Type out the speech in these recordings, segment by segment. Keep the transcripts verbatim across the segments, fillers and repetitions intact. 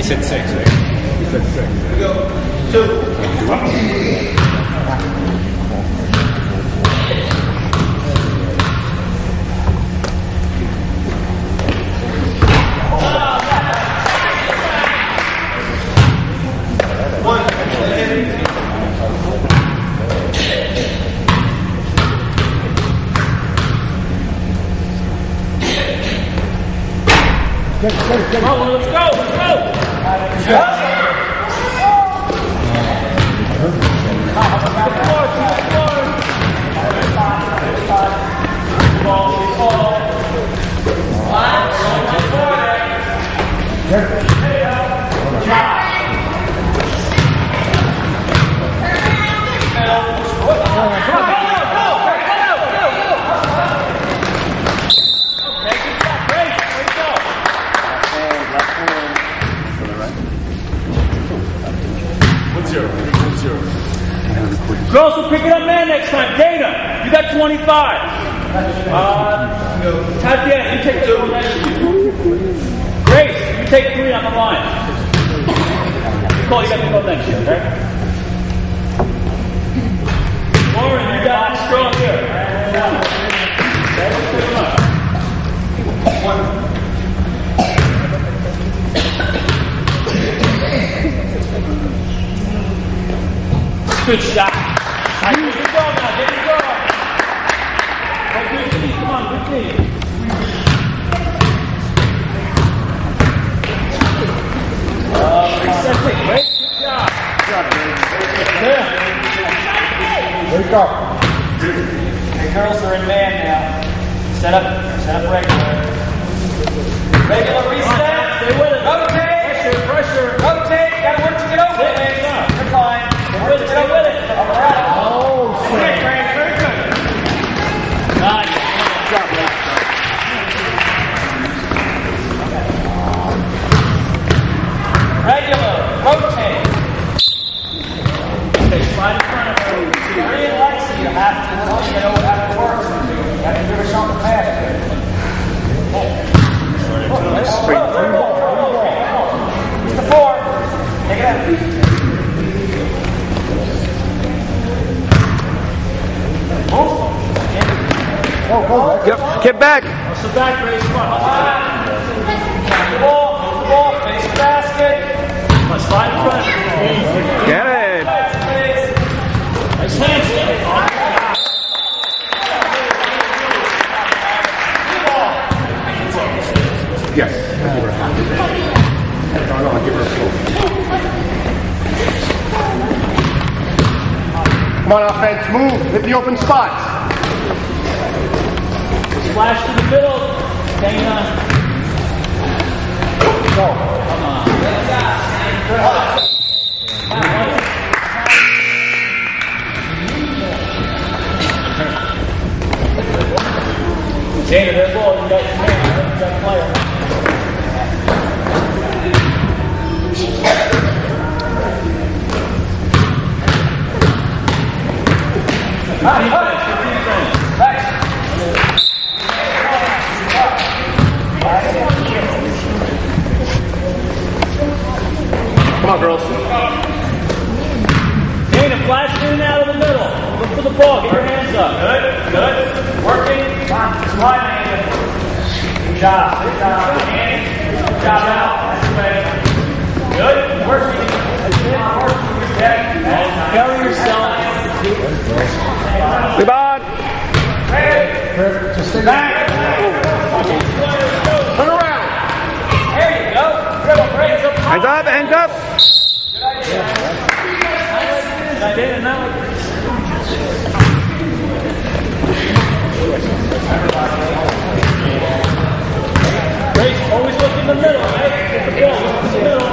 said six, right? You said six. Here we go. Two. Get, get, get. Come on, let's go, let's go! Let's go! Girls will pick it up man next time. Dana, you got twenty-five. Uh, Tatiana, you take two. Grace, you take three on the line. Nicole, you got to go next year, okay? Lauren, you got it strong here. Good shot. All right, get your goal now, get your goal. Oh, good team, come on, good team. Uh, that's it, great. Good job. Good job, man. Wake up. The girls are in man now. Set up, set up regular. Regular reset. Stay with it. Rotate. Pressure, pressure. Rotate. Gotta work to get over it. You're fine. Get with it. Get with it. All right. Oh, Great, great, very good. Nice. Good job, man. Regular. Rotate. Okay, slide in front of her. Three and Lexi, you have to know you know how it works. You have to give her something fast. It's the four. Take it out. Go, go, Yep, get back. What's the back raise? Come on. The ball, the ball, face the basket. Come on, slide in front. Get it. Nice hands. Yes. No, no, I'll give her a full. Come on, offense, move. Hit the open spots. Splash to the middle. Dana. Go. Come on. Dana, their ball. You got your man. You got the player. Come on, girls. Dana, flash in and out of the middle. Look for the ball. Get your hands up. Good, good. Working. Slide in. Good job. Good job. Good job out. Good. Working. And carry yourself. Rebound. Just stay Back. Turn around. There you go. Dribble, hands up. Hands up, hands up. Good idea. Good idea. Now. Grace, always look in the middle, right? Get the ball, look in the middle.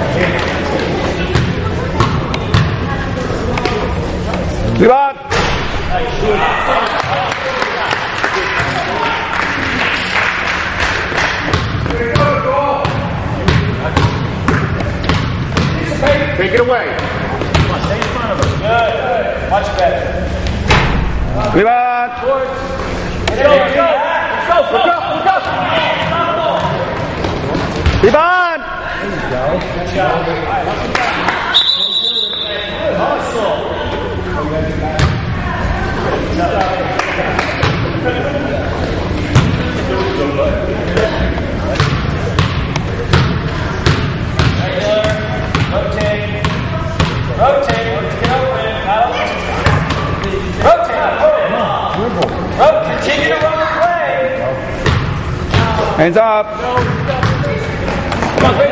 Rebound. Nice shoot. Take it away. Come on, stay in front of her. Good, good. Much better. Rebound. Towards. Let's go, let's go. Let's go, let's go. Rebound. Good job. Hustle. Regular. Rotate. Rotate. Get open. Rotate. Rotate. Continue to run the play. Hands up. Come on, great.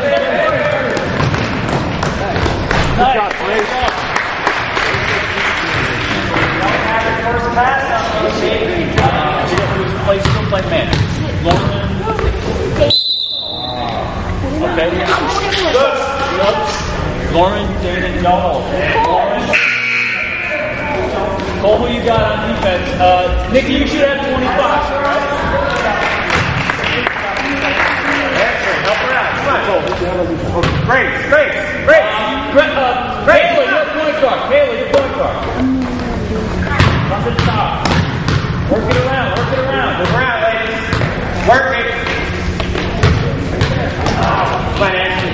Nice. Good job, Grace. Don't have your first pass on those shape. Play still play man. Lauren. Okay. Good. Lauren, David, Donald. Lauren. Cole, who you got on defense? Uh, Nikki, you should have twenty-five, right? Help her out. Come on, Cole. Great, great, great. Uh, Kayla, you're point guard. Kayla, you're point guard. From the top. Work it around, work it around. Work around, ladies. Work it. Come on, Ashley.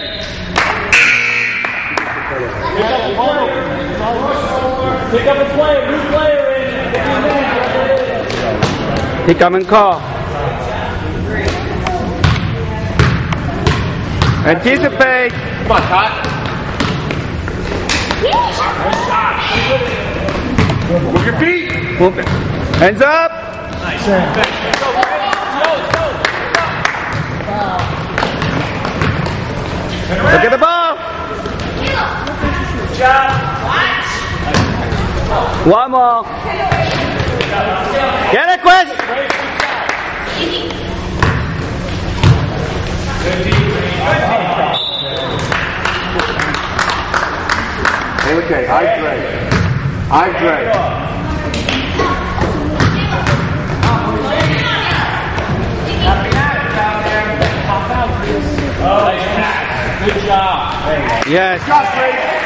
Pick up a player. Pick up a player. New player in. He come and call. Anticipate. Come on, Todd. Move your feet. Move it. Hands up. Nice. Go, go, go. Look at the ball. Good job. One more. Get it, Quinn. Okay, hydrate. Hydrate. Oh, nice pass. Good job. Yes.